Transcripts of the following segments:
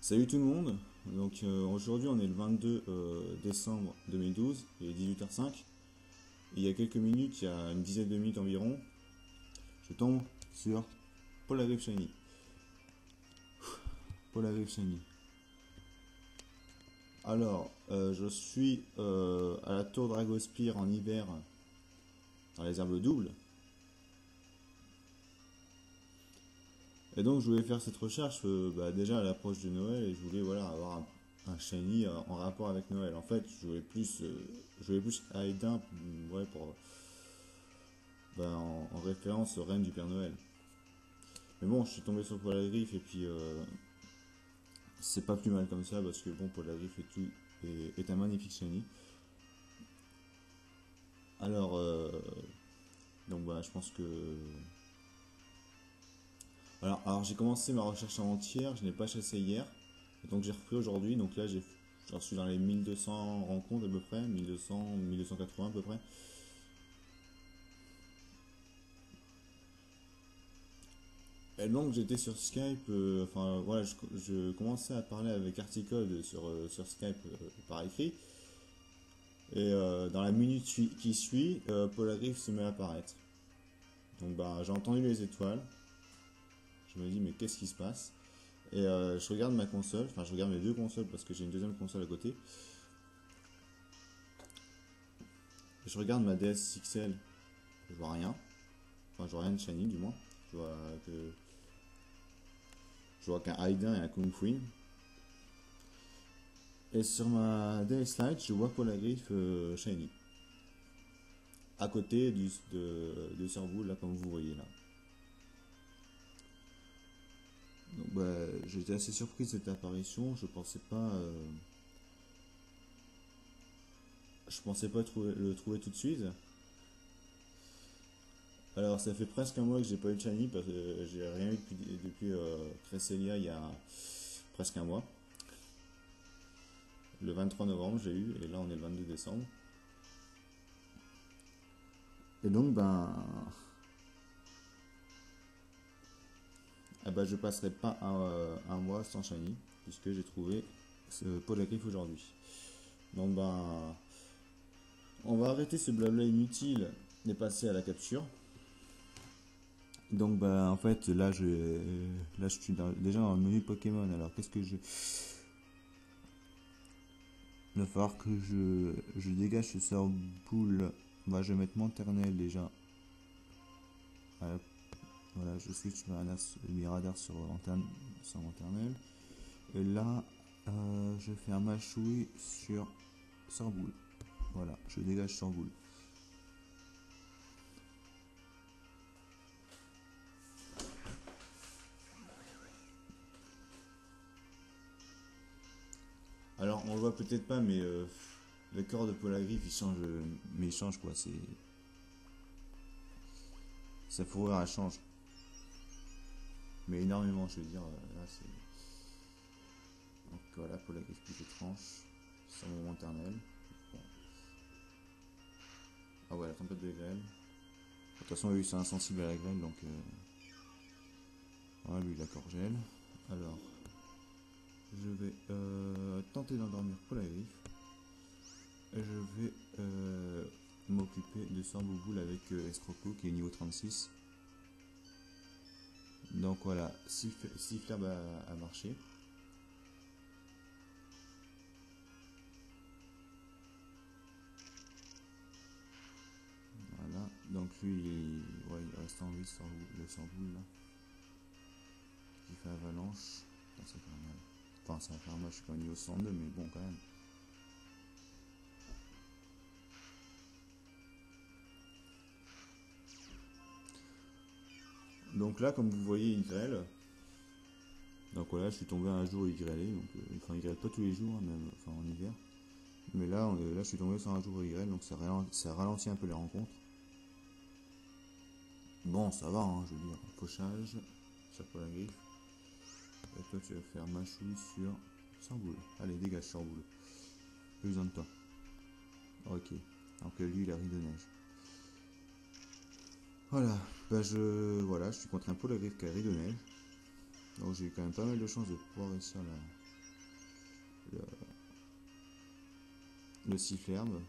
Salut tout le monde, donc aujourd'hui on est le 22 décembre 2012, il est 18h05, et il y a quelques minutes, il y a une dizaine de minutes environ, je tombe sur Polarive Shiny. Polarive Shiny. Alors, je suis à la tour Dragospire en hiver, dans les herbes doubles, et donc je voulais faire cette recherche déjà à l'approche de Noël, et je voulais voilà, avoir un Shiny en rapport avec Noël. En fait, je voulais plus Aïdin, ouais, en référence aux reines du Père Noël. Mais bon, je suis tombé sur Polarife et puis c'est pas plus mal comme ça parce que bon, Polarife et tout est un magnifique shiny. Alors, donc voilà, je pense que. Alors j'ai commencé ma recherche avant-hier, je n'ai pas chassé hier, et donc j'ai repris aujourd'hui. Donc là, j'en suis dans les 1200 rencontres à peu près, 1200, 1280 à peu près. Et donc j'étais sur Skype, enfin voilà, je commençais à parler avec Articode sur Skype par écrit. Et dans la minute qui suit, Polarife se met à apparaître. Donc bah, j'ai entendu les étoiles. Je me dis mais qu'est-ce qui se passe? Et je regarde ma console, enfin je regarde mes deux consoles parce que j'ai une deuxième console à côté. Et je regarde ma DS XL, je vois rien. Enfin je vois rien de shiny du moins. Je vois que je vois qu'un Aiden et un Kung Fu. Et sur ma DS Lite, je vois Polarife shiny. À côté de Cerveau là comme vous voyez là. Donc bah, j'étais assez surpris de cette apparition. Je pensais pas le trouver tout de suite. Alors ça fait presque un mois que j'ai pas eu de shiny parce que j'ai rien eu depuis Cresselia il y a presque un mois. Le 23 novembre j'ai eu et là on est le 22 décembre. Et donc je passerai pas un mois sans shiny puisque j'ai trouvé ce Polarife aujourd'hui. Donc on va arrêter ce blabla inutile et passer à la capture. Donc en fait là je suis déjà dans le menu Pokémon. Alors qu'est-ce que je il va falloir que je dégage ce sort boule. Bah, je vais mettre Monternel déjà. Voilà, je switch Miradar sur Monternel. Et là je fais un Machoui sur Sorboule. Voilà, je dégage Sorboule. Alors on le voit peut-être pas, mais le corps de Polarife il change, mais il change quoi, c'est sa fourrure elle change, mais énormément, je veux dire. Là c'est donc voilà, Polarife plus étrange sur mon maternel. Bon. Ah ouais, la tempête de grêle. De toute façon, lui c'est insensible à la grêle, donc voilà, lui il a corgèle. Alors je vais tenter d'endormir Polarife. Et je vais m'occuper de Sambouboule avec Escroco qui est niveau 36. Donc voilà, Sifflerbe a marché. Voilà, donc lui ouais, il reste en vie le Samboule là. Qui fait avalanche. Enfin, ça fait mal. Enfin, ça va faire mal, je suis pas niveau 102, mais bon, quand même. Donc là, comme vous voyez, il grêle. Donc voilà, je suis tombé un jour il grêlait. Donc, enfin, il grêle pas tous les jours, hein, même enfin, en hiver. Mais là, je suis tombé sur un jour il grêle, donc ça ralentit un peu les rencontres. Bon, ça va, hein, je veux dire. Pochage, chapeau à la griffe. Et toi, tu vas faire machouille sur Samboule. Allez, dégage Samboule. Plus besoin de toi. Ok. Donc lui, il a ri de neige. Voilà. Voilà, je suis contre un pot la griffe qui a ri de neige. Donc j'ai eu quand même pas mal de chances de pouvoir réussir là. le sifflerbe. Donc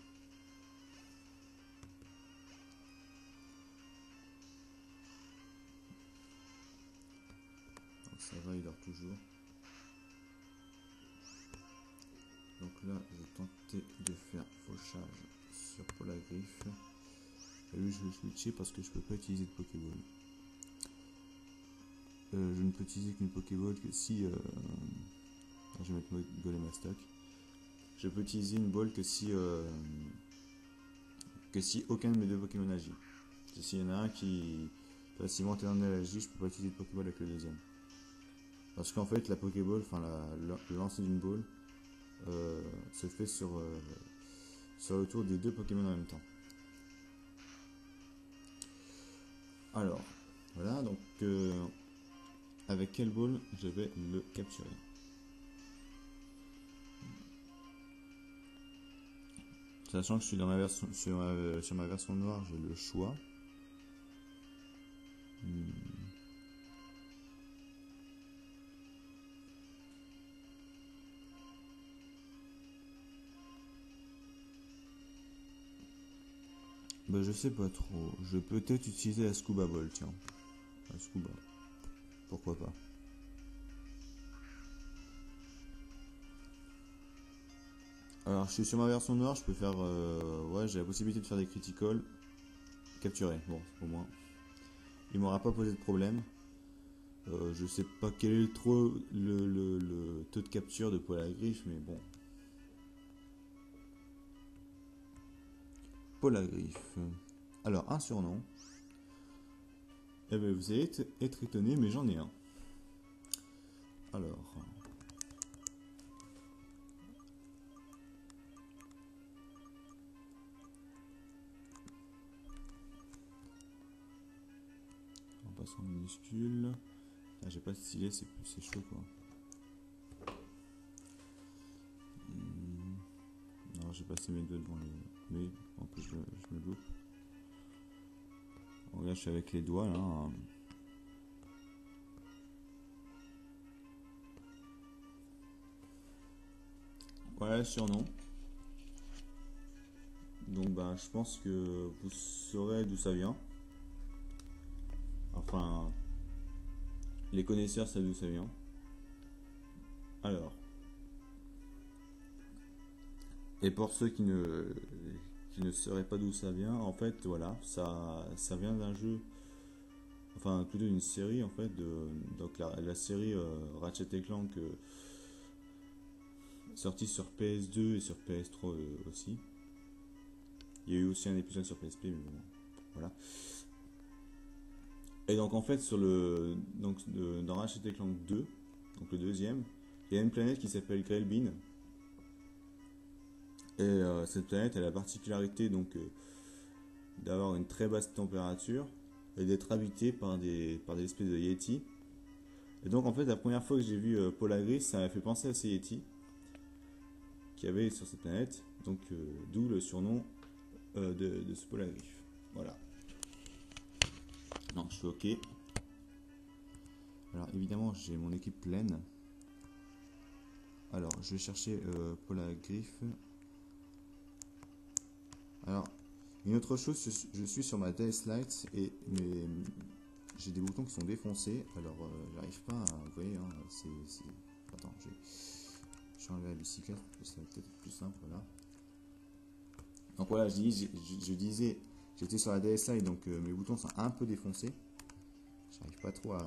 ça va, il dort toujours. Donc là, je vais tenter de faire fauchage sur Polagriffe. Et lui, je vais switcher parce que je peux pas utiliser de Pokéball. Je ne peux utiliser qu'une Pokéball que si... je vais mettre Golem à stock. Je peux utiliser une ball que si aucun de mes deux Pokémon agit. S'il y en a un qui facilement agit, je peux pas utiliser de Pokéball avec le deuxième. Parce qu'en fait, la Pokéball, enfin le lancer d'une ball, se fait sur le tour des deux Pokémon en même temps. Alors, voilà, donc avec quelle ball je vais le capturer? Sachant que je suis dans ma version sur ma version noire, j'ai le choix. Bah je sais pas trop. Je vais peut-être utiliser la Scuba Ball, tiens. La Scuba. Pourquoi pas. Alors je suis sur ma version noire, je peux faire... ouais, j'ai la possibilité de faire des critical. Capturer, bon, au moins. Il m'aura pas posé de problème. Je sais pas quel est le taux de capture de Polagriffe, mais bon. Polagriffe. Alors, un surnom. Eh bien, vous allez être étonné, mais j'en ai un. Alors. On passe en minuscule. Ah, j'ai pas de stylet, c'est chaud quoi. Non, j'ai passé mes doigts devant le. Mais en plus, je me loupe. Bon, là, je suis avec les doigts là. Voilà le surnom. Donc, bah, je pense que vous saurez d'où ça vient. Enfin, les connaisseurs savent d'où ça vient. Alors. Et pour ceux qui ne sauraient pas d'où ça vient, en fait, voilà, ça vient d'un jeu, enfin plutôt d'une série en fait, donc la série Ratchet & Clank sortie sur PS2 et sur PS3 aussi. Il y a eu aussi un épisode sur PSP, mais bon, voilà. Et donc en fait dans Ratchet & Clank 2, donc le deuxième, il y a une planète qui s'appelle Grelbin. Et cette planète a la particularité donc d'avoir une très basse température et d'être habitée par des espèces de Yeti. Et donc en fait la première fois que j'ai vu Polagriffe, ça m'a fait penser à ces Yeti qu'il y avait sur cette planète, donc d'où le surnom de ce Polagriffe. Voilà. Non, je suis ok. Alors évidemment j'ai mon équipe pleine. Alors je vais chercher Polagriffe. Alors, une autre chose, je suis sur ma DS Lite et j'ai des boutons qui sont défoncés. Alors, j'arrive pas à... Vous voyez, hein, attends, j'ai enlevé la bicyclette, ça va peut-être être plus simple, voilà. Donc voilà, je disais, j'étais sur la DS Lite, donc mes boutons sont un peu défoncés. J'arrive pas trop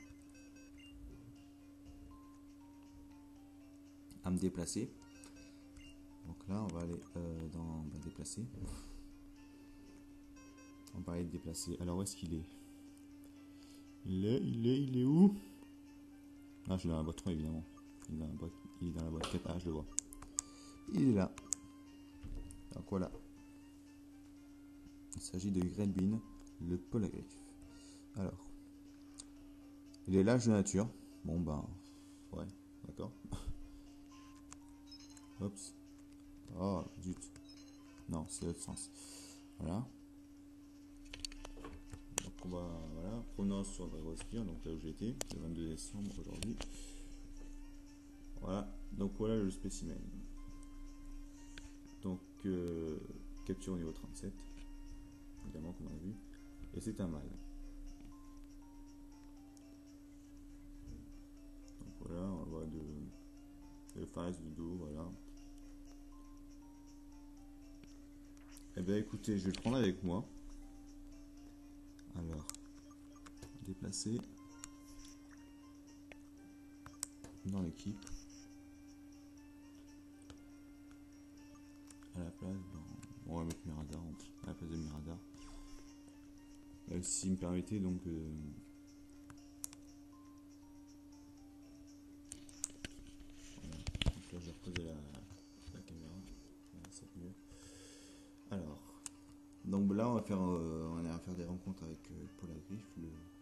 à me déplacer. Donc là, on va aller dans déplacer. On va aller déplacer. Alors, où est-ce qu'il est? Il est où? Ah, je suis dans la boîte 3, évidemment. Il est dans la boîte 4. Ah, je le vois. Il est là. Donc voilà. Il s'agit de Grelbin, le Polagriffe. Alors. Il est l'âge de nature. Bon, ben. Ouais, d'accord. Oups. Oh, zut. Non, c'est l'autre sens. Voilà. Donc on va, voilà, provenance sur Dragosphere, donc là où j'étais, le 22 décembre aujourd'hui. Voilà, Donc voilà le spécimen. Donc capture au niveau 37, évidemment comme on a vu, et c'est un mâle. Donc voilà, on voit de face, du dos, voilà. Et bien écoutez, je vais le prendre avec moi. Alors, déplacer dans l'équipe. À la place, on va mettre Miradar à la place de Miradar. Si vous me permettez, donc voilà. Donc là, je vais reposer la caméra, c'est mieux. Alors, donc là, on va faire des rencontres avec Paul Agrif,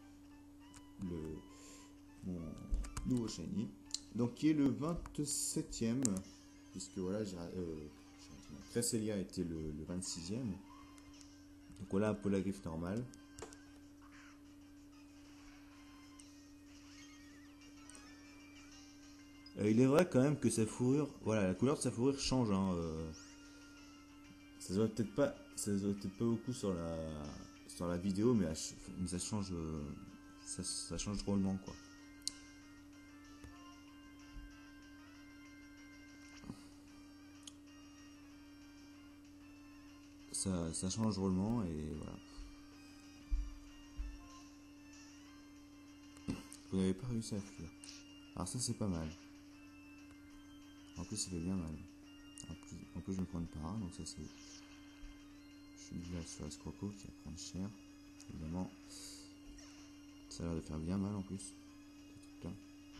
mon nouveau shiny. Donc, qui est le 27e, puisque voilà, Cresselia était le 26e. Donc voilà un Polagriff normal. Il est vrai quand même que sa fourrure, voilà, la couleur de sa fourrure change. Hein, ça se voit peut-être pas, beaucoup sur la vidéo, mais ça change, ça change drôlement quoi. Ça change drôlement et voilà. Vous n'avez pas réussi à fuir. Alors ça c'est pas mal. En plus ça fait bien mal. En plus je me prends une para, donc ça c'est... Je suis déjà sur Escroco qui va prendre cher. Évidemment. Ça a l'air de faire bien mal en plus. Là.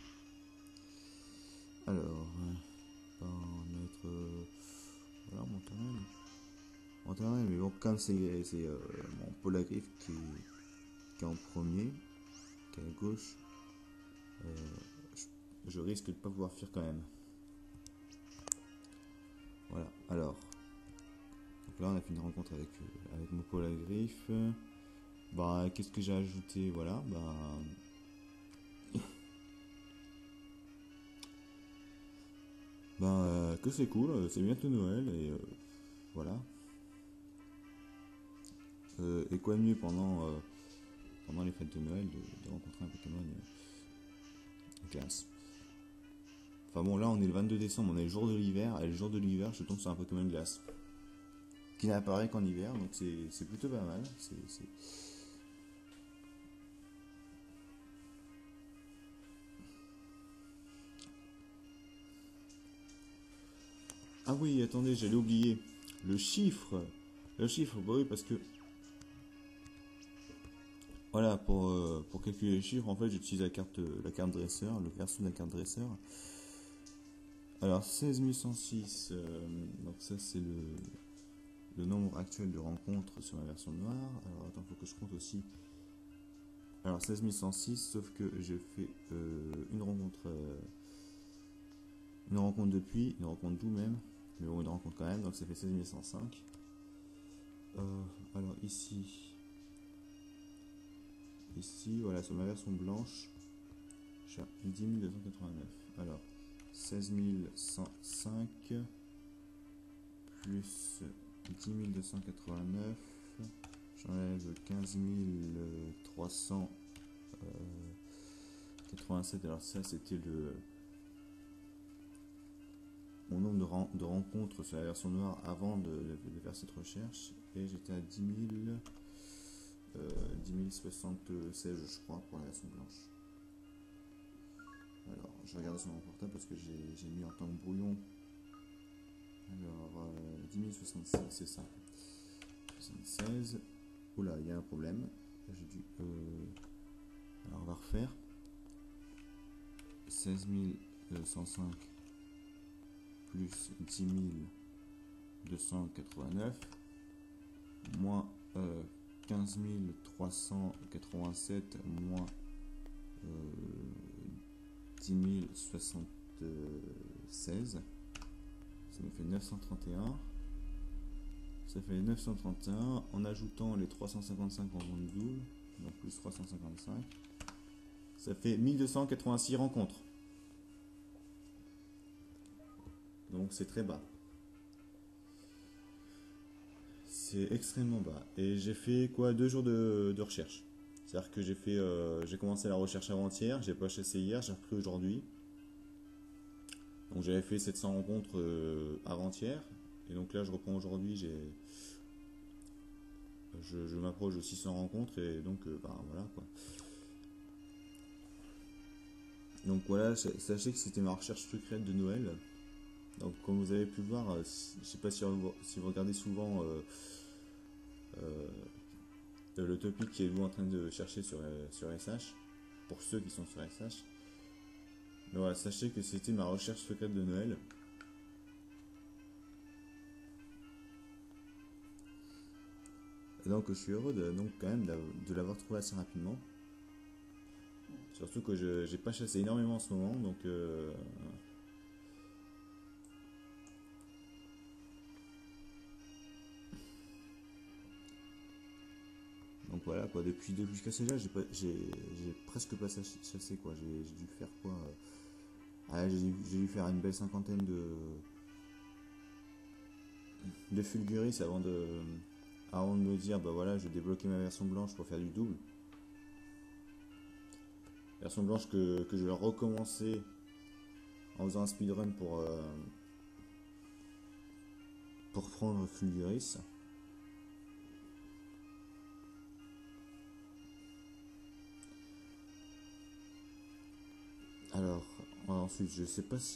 Alors, on va mettre... voilà mon terrain. Mais bon, comme c'est mon Polagriff qui est en premier, qui est à gauche, je risque de ne pas pouvoir fuir quand même. Voilà, alors. Donc là, on a fait une rencontre avec mon Polagriff. Bah, qu'est-ce que j'ai ajouté? Voilà, que c'est cool, c'est bientôt Noël et voilà. Et quoi de mieux pendant les fêtes de Noël de rencontrer un Pokémon classe. Enfin bon, là on est le 22 décembre, on est le jour de l'hiver, et le jour de l'hiver je tombe sur un Pokémon glace. Qui n'apparaît qu'en hiver, donc c'est plutôt pas mal. Ah oui, attendez, j'allais oublier. Le chiffre. Le chiffre, bah oui, parce que... Voilà, pour calculer les chiffres, en fait, j'utilise la carte dresseur, le verso de la carte dresseur. Alors, 16106, donc ça c'est le nombre actuel de rencontres sur ma version noire. Alors, attends, faut que je compte aussi. Alors, 16106, sauf que j'ai fait une rencontre depuis, une rencontre d'où même, mais bon, une rencontre quand même, donc ça fait 16105. Alors, ici, voilà, sur ma version blanche, je suis à 10 289. Alors, 16105 plus 10 289, j'enlève 15 387. Alors ça c'était mon nombre de rencontres sur la version noire avant de faire cette recherche, et j'étais à 10 076 je crois pour la version blanche. Alors je vais regarder sur mon portable parce que j'ai mis en tant que brouillon. Alors 10 076 c'est ça. 76. Oula, il y a un problème. J'ai dû. Alors on va refaire. 16 105 plus 10 289 moins 15 387 moins 10 076. Ça me fait 931. Ça fait 931 en ajoutant les 355 en zone double, donc plus 355. Ça fait 1286 rencontres. donc c'est très bas. C'est extrêmement bas. Et j'ai fait quoi 2 jours de recherche. C'est-à-dire que j'ai commencé la recherche avant-hier, j'ai pas chassé hier, j'ai repris aujourd'hui. Donc j'avais fait 700 rencontres avant-hier. Et donc là je reprends aujourd'hui, je m'approche de 600 rencontres et donc ben, voilà quoi. Donc voilà, sachez que c'était ma recherche secrète de Noël. Donc comme vous avez pu voir, je sais pas si vous regardez souvent le topic qui est vous en train de chercher sur SH, pour ceux qui sont sur SH. Mais voilà, sachez que c'était ma recherche secrète de Noël. Et donc je suis heureux donc quand même de l'avoir trouvé assez rapidement. Surtout que je j'ai pas chassé énormément en ce moment, donc voilà quoi. Depuis ce cassage là, j'ai presque pas chassé quoi. J'ai dû faire quoi j'ai dû faire une belle cinquantaine de Fulguris avant de me dire bah voilà, je vais débloquer ma version blanche pour faire du double. Version blanche que je vais recommencer en faisant un speedrun pour prendre Fulguris. Alors, ensuite, je sais pas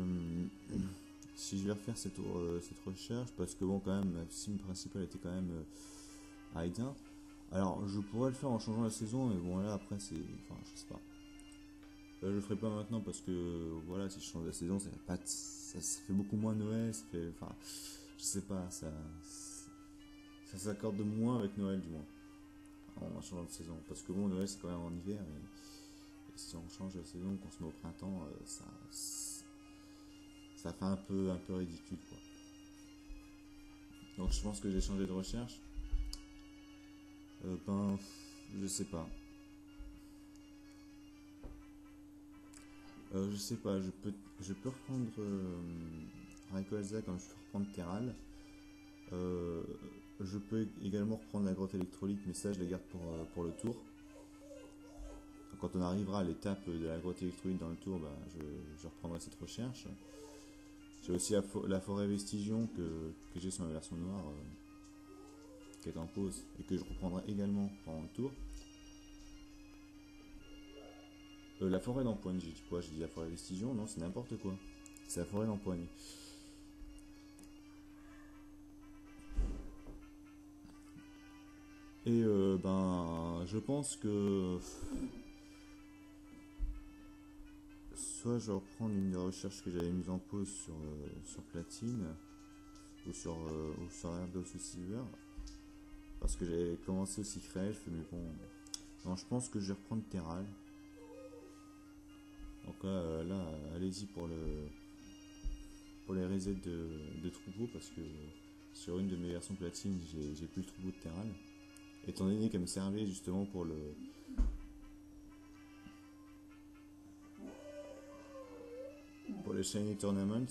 si je vais refaire cette recherche parce que bon, quand même, ma sim principale était quand même à éteindre. Alors, je pourrais le faire en changeant la saison, mais bon, là après, enfin, je sais pas. Je le ferai pas maintenant parce que voilà, si je change la saison, ça fait beaucoup moins Noël, enfin, je sais pas, ça s'accorde moins avec Noël du moins en changeant de saison. Parce que bon, Noël c'est quand même en hiver et si on change la saison, qu'on se met au printemps, ça fait un peu ridicule quoi. Donc je pense que j'ai changé de recherche. Ben, je sais pas. Je sais pas, je peux reprendre Rayquaza comme je peux reprendre Terral. Euh, je peux également reprendre la grotte électrolyte, mais ça je la garde pour le tour. Donc, quand on arrivera à l'étape de la grotte électrolyte dans le tour, bah, je reprendrai cette recherche. J'ai aussi la forêt Vestigion que j'ai sur ma version noire, qui est en pause, et que je reprendrai également pendant le tour. La forêt d'empoigne, j'ai dit quoi? J'ai dit la forêt Vestigion? Non, c'est n'importe quoi. C'est la forêt d'empoigne. Et ben, je pense que soit je vais reprendre une des recherches que j'avais mise en pause sur Platine ou sur Erdos ou Silver, parce que j'avais commencé aussi Crèche, mais bon, non, je pense que je vais reprendre Terral. Donc là allez-y pour les resets de troupeau, parce que sur une de mes versions platine, j'ai plus le troupeau de Terral. Étant donné qu'elle me servait justement pour les Shiny Tournament.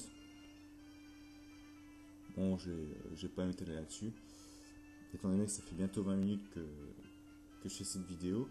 Bon, j'ai pas m'étaler là-dessus. Étant donné que ça fait bientôt 20 minutes que je fais cette vidéo.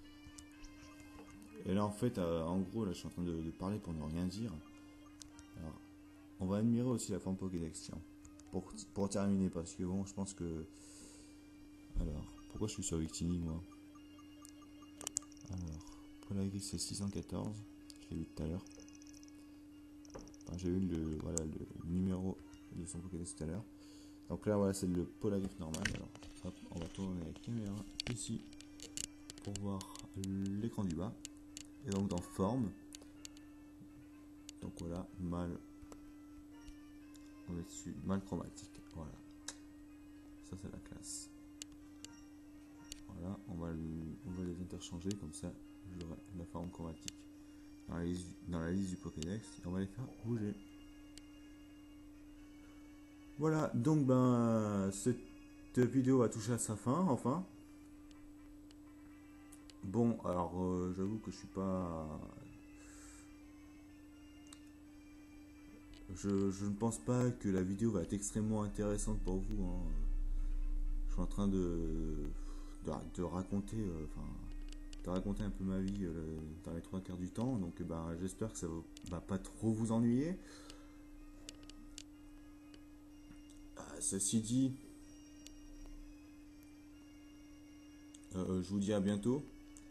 Et là, en fait, en gros, là, je suis en train de parler pour ne rien dire. Alors, on va admirer aussi la forme Pokédex, tiens. Pour terminer, parce que bon, je pense que... Alors, pourquoi je suis sur Victini, moi? Alors, Polagris, c'est 614. Je l'ai vu tout à l'heure. Enfin, j'ai eu voilà, le numéro de son Pokédex tout à l'heure. Donc là, voilà, c'est le Polagris normal. Alors, hop, on va tourner la caméra ici pour voir l'écran du bas. Et donc dans forme, donc voilà, on est dessus, mâle chromatique, voilà, ça c'est la classe. Voilà, on va les interchanger comme ça, j'aurai la forme chromatique dans la liste du Pokédex et on va les faire bouger. Voilà, donc ben cette vidéo va toucher à sa fin, enfin. Bon, alors j'avoue que je suis pas je ne pense pas que la vidéo va être extrêmement intéressante pour vous, hein. Je suis en train de raconter, de raconter un peu ma vie dans les trois quarts du temps. Donc ben, j'espère que ça va pas trop vous ennuyer. Ceci dit, je vous dis à bientôt.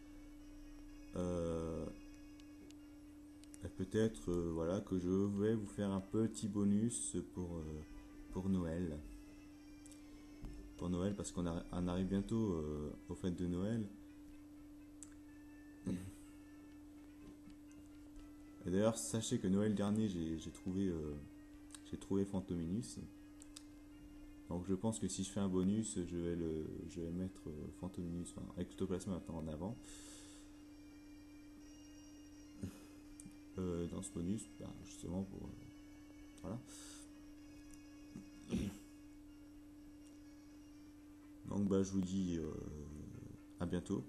Peut-être voilà, que je vais vous faire un petit bonus pour Noël. Pour Noël, parce on arrive bientôt aux fêtes de Noël. Et d'ailleurs, sachez que Noël dernier, j'ai trouvé Phantominus. Donc je pense que si je fais un bonus, je vais mettre Phantominus, enfin, Ectoplasma maintenant en avant. Dans ce bonus, bah, justement pour voilà. Donc bah, je vous dis à bientôt.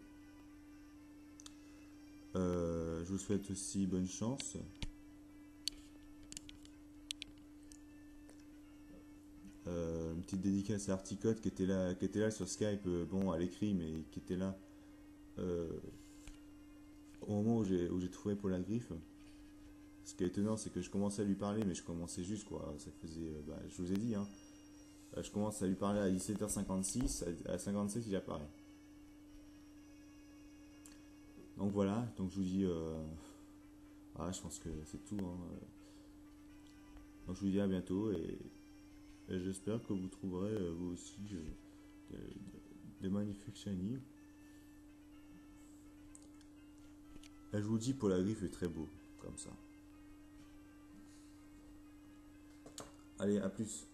Je vous souhaite aussi bonne chance. Une petite dédicace à Articode qui était là sur Skype, bon à l'écrit, mais qui était là au moment où j'ai trouvé Paul la Griffe. Ce qui est étonnant, c'est que je commençais à lui parler, mais je commençais juste quoi. Ça faisait, bah, je vous ai dit, hein, je commence à lui parler à 17h56, à 57 il apparaît. Donc voilà, donc je vous dis, je pense que c'est tout, hein. Donc je vous dis à bientôt et j'espère que vous trouverez vous aussi des magnifiques shiny. Et je vous dis, Paul la Griffe est très beau, comme ça. Allez, à plus.